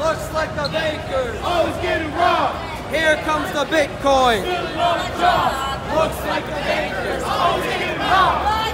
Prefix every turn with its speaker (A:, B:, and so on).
A: Looks like the bankers.
B: Always getting robbed.
A: Here comes the Bitcoin.
B: Stealing all the jobs.
A: Looks like the bankers.
B: Always getting robbed.